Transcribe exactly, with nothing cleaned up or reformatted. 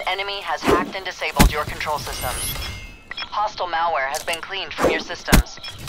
enemy has hacked and disabled your control systems. Hostile malware has been cleaned from your systems.